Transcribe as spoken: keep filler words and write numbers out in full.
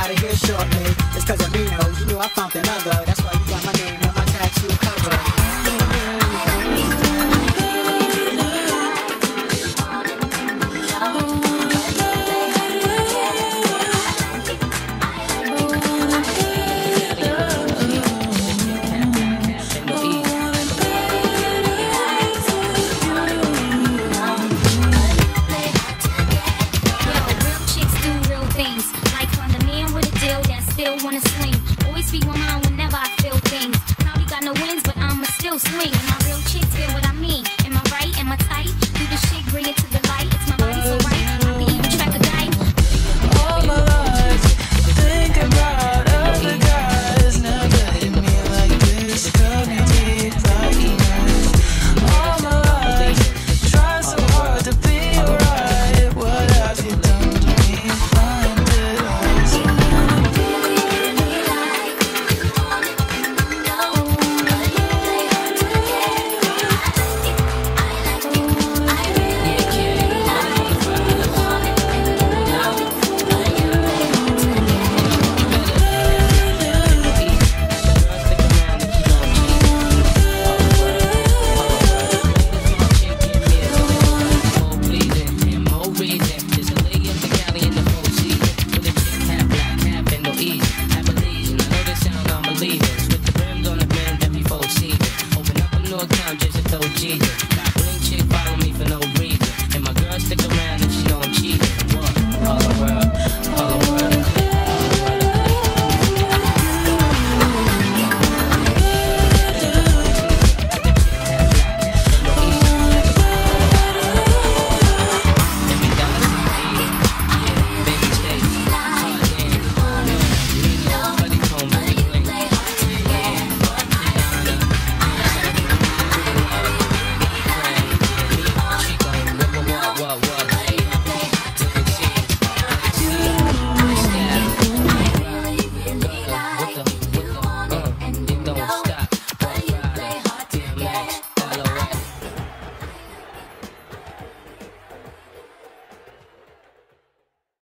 out of here shortly. It's cause of Reno, you knew I found another. That's why you got my name on my tattoo cover. Wanna swing, always speak my mind whenever I feel things. Probably got no wins, but I'ma still swing. And my real chicks feel what I mean. Am I right? Am I tight? Do the shit, bring it to